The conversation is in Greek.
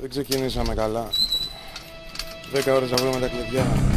Δεν ξεκινήσαμε καλά. 10 ώρες να βρούμε τα κλειδιά.